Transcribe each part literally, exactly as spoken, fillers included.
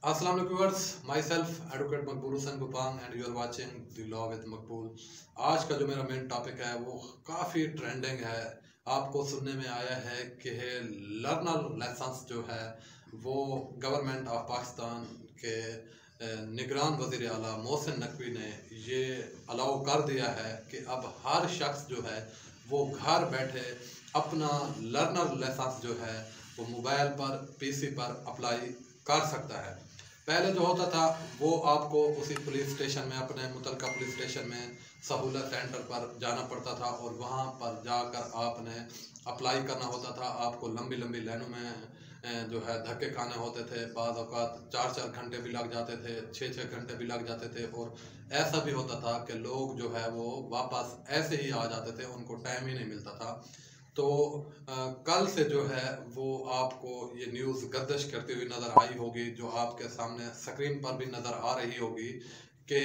Assalamu alaikum viewers, myself Advocate Makbul Hussain Gopang and you are watching The Law with Makbul। आज का जो मेरा main topic है वो काफ़ी ट्रेंडिंग है। आपको सुनने में आया है कि लर्नर लाइसेंस जो है वो गवर्नमेंट ऑफ पाकिस्तान के निगरान वज़ीर आला मोहसिन नकवी ने ये अलाउ कर दिया है कि अब हर शख्स जो है वो घर बैठे अपना लर्नर लाइसेंस जो है वो मोबाइल पर पीसी पर अप्लाई कर सकता है। पहले जो होता था वो आपको उसी पुलिस स्टेशन में अपने मुतलका पुलिस स्टेशन में सहूलत सेंटर पर जाना पड़ता था और वहाँ पर जाकर आपने अप्लाई करना होता था। आपको लंबी लंबी लाइनों में जो है धक्के खाने होते थे, बाज़ औक़ात चार चार घंटे भी लग जाते थे, छः छः घंटे भी लग जाते थे और ऐसा भी होता था कि लोग जो है वो वापस ऐसे ही आ जाते थे, उनको टाइम ही नहीं मिलता था। तो आ, कल से जो है वो आपको ये न्यूज़ गर्दिश करती हुई नज़र आई होगी, जो आपके सामने स्क्रीन पर भी नज़र आ रही होगी कि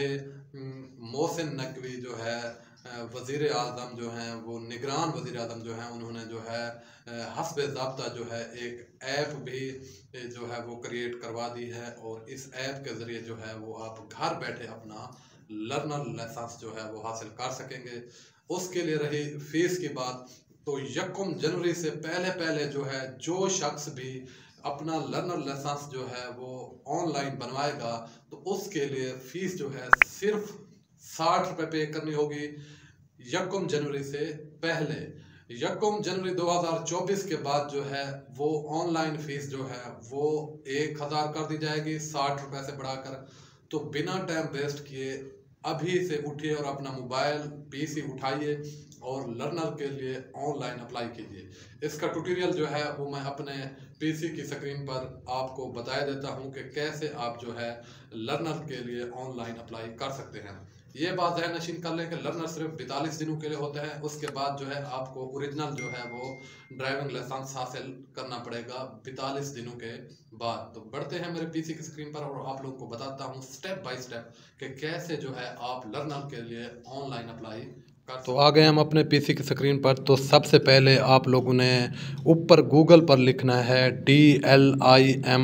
मोहसिन नकवी जो है वज़ीर आज़म जो हैं वो निगरान वज़ीर आज़म जो हैं उन्होंने जो है हस्ब ज़ाब्ता जो है एक ऐप भी जो है वो क्रिएट करवा दी है और इस ऐप के ज़रिए जो है वो आप घर बैठे अपना लर्नर लाइसेंस जो है वो हासिल कर सकेंगे। उसके लिए रही फ़ीस की बात, तो यकम जनवरी से पहले पहले जो है जो शख्स भी अपना लर्नर लाइसेंस जो है वो ऑनलाइन बनवाएगा तो उसके लिए फ़ीस जो है सिर्फ साठ रुपये पे करनी होगी यकम जनवरी से पहले। यकम जनवरी दो हज़ार चौबीस के बाद जो है वो ऑनलाइन फ़ीस जो है वो एक हज़ार कर दी जाएगी साठ रुपये से बढ़ाकर। तो बिना टाइम वेस्ट किए अभी से उठिए और अपना मोबाइल पीसी उठाइए और लर्नर के लिए ऑनलाइन अप्लाई कीजिए। इसका ट्यूटोरियल जो है वो मैं अपने पीसी की स्क्रीन पर आपको बताया देता हूं कि कैसे आप जो है लर्नर के लिए ऑनलाइन अप्लाई कर सकते हैं। ये बात ज़हन नशीन कर लें कि लर्नर सिर्फ बैतालीस दिनों के लिए होता है, उसके बाद जो है आपको ओरिजिनल जो है वो ड्राइविंग लाइसेंस हासिल करना पड़ेगा बैतालीस दिनों के बाद। तो बढ़ते हैं मेरे पीसी की स्क्रीन पर और आप लोगों को बताता हूँ स्टेप बाय स्टेप कि कैसे जो है आप लर्नर के लिए ऑनलाइन अप्लाई। तो आ गए हम अपने पीसी की स्क्रीन पर। तो सबसे पहले आप लोगों ने ऊपर गूगल पर लिखना है D L I M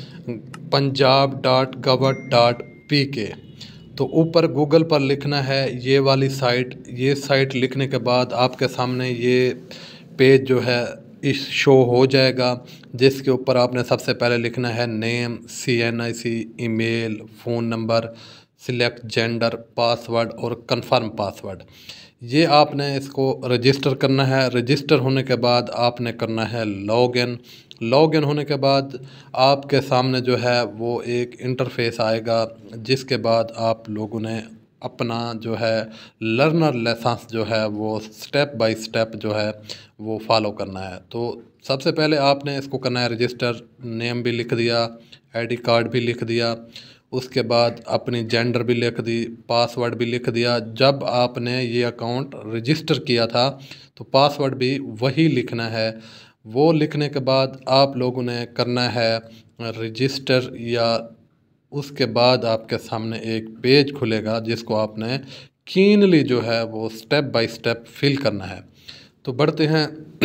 Punjab dot गवर्ट डॉट पी के। तो ऊपर गूगल पर लिखना है ये वाली साइट। ये साइट लिखने के बाद आपके सामने ये पेज जो है इस शो हो जाएगा, जिसके ऊपर आपने सबसे पहले लिखना है name, C N I C, email, phone number, select gender, password और कंफर्म पासवर्ड। ये आपने इसको रजिस्टर करना है। रजिस्टर होने के बाद आपने करना है लॉगिन। लॉगिन होने के बाद आपके सामने जो है वो एक इंटरफेस आएगा, जिसके बाद आप लोगों ने अपना जो है लर्नर लाइसेंस जो है वो स्टेप बाय स्टेप जो है वो फॉलो करना है। तो सबसे पहले आपने इसको करना है रजिस्टर। नेम भी लिख दिया, आईडी कार्ड भी लिख दिया, उसके बाद अपनी जेंडर भी लिख दी, पासवर्ड भी लिख दिया। जब आपने ये अकाउंट रजिस्टर किया था तो पासवर्ड भी वही लिखना है। वो लिखने के बाद आप लोगों ने करना है रजिस्टर, या उसके बाद आपके सामने एक पेज खुलेगा जिसको आपने कीनली जो है वो स्टेप बाय स्टेप फिल करना है। तो बढ़ते हैं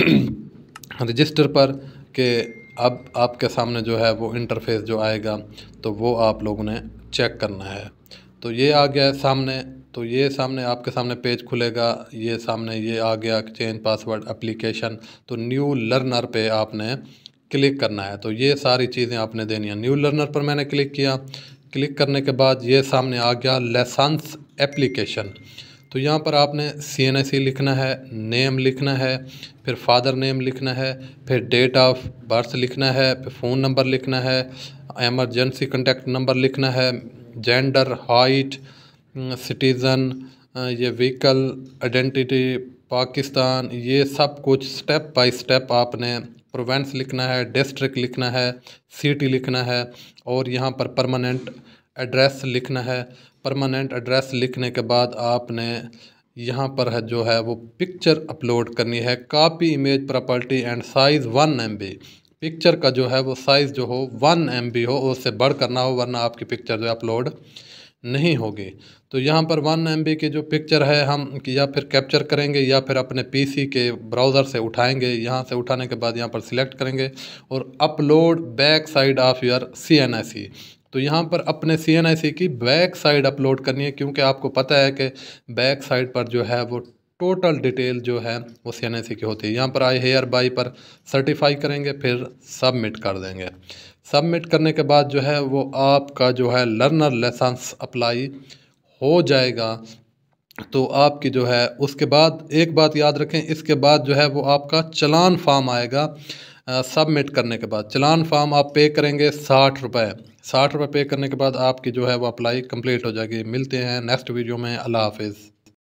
रजिस्टर पर कि अब आपके सामने जो है वो इंटरफेस जो आएगा तो वो आप लोगों ने चेक करना है। तो ये आ गया सामने। तो ये सामने आपके सामने पेज खुलेगा। ये सामने ये आ गया चेंज पासवर्ड एप्लीकेशन। तो न्यू लर्नर पे आपने क्लिक करना है। तो ये सारी चीज़ें आपने देनी है। न्यू लर्नर पर मैंने क्लिक किया। क्लिक करने के बाद ये सामने आ गया लाइसेंस एप्लीकेशन। तो यहाँ पर आपने सी एन आई सी लिखना है, नेम लिखना है, फिर फादर नेम लिखना है, फिर डेट ऑफ बर्थ लिखना है, फिर फ़ोन नंबर लिखना है, एमरजेंसी कॉन्टैक्ट नंबर लिखना है, जेंडर, हाइट, सिटीज़न, ये व्हीकल, आइडेंटिटी, पाकिस्तान, ये सब कुछ स्टेप बाय स्टेप आपने प्रोवेंस लिखना है, डिस्ट्रिक्ट लिखना है, सिटी लिखना है और यहाँ पर परमानेंट एड्रेस लिखना है। परमानेंट एड्रेस लिखने के बाद आपने यहाँ पर है जो है वो पिक्चर अपलोड करनी है। Copy image property and size one MB बी। पिक्चर का जो है वो साइज़ जो हो वन एम बी हो, उससे बढ़ करना हो, वरना आपकी पिक्चर जो अपलोड नहीं होगी। तो यहाँ पर वन एम बी की जो पिक्चर है हम या फिर कैप्चर करेंगे या फिर अपने पीसी के ब्राउज़र से उठाएंगे। यहाँ से उठाने के बाद यहाँ पर सिलेक्ट करेंगे और upload back side of your C N I C. तो यहाँ पर अपने सी एन आई सी की बैक साइड अपलोड करनी है, क्योंकि आपको पता है कि बैक साइड पर जो है वो टोटल डिटेल जो है वो सी एन आई सी की होती है। यहाँ पर आई हेयर बाई पर सर्टिफाई करेंगे, फिर सबमिट कर देंगे। सबमिट करने के बाद जो है वो आपका जो है लर्नर लाइसेंस अप्लाई हो जाएगा। तो आपकी जो है उसके बाद एक बात याद रखें, इसके बाद जो है वो आपका चलान फार्म आएगा। सबमिट करने के बाद चलान फार्म आप पे करेंगे साठ रुपये। साठ रुपये पे करने के बाद आपकी जो है वो अप्लाई कंप्लीट हो जाएगी। मिलते हैं नेक्स्ट वीडियो में। अल्लाह हाफिज़।